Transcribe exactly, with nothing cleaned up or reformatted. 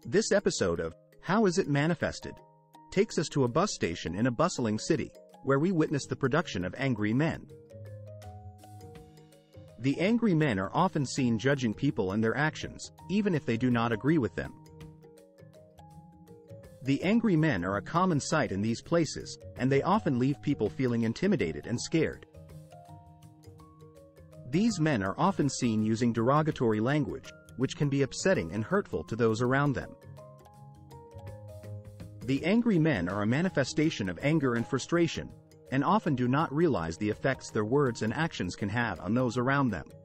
This episode of How Is It Manifested takes us to a bus station in a bustling city, where we witness the production of angry men. The angry men are often seen judging people and their actions, even if they do not agree with them. The angry men are a common sight in these places, and they often leave people feeling intimidated and scared. These men are often seen using derogatory language, which can be upsetting and hurtful to those around them. The angry men are a manifestation of anger and frustration, and often do not realize the effects their words and actions can have on those around them.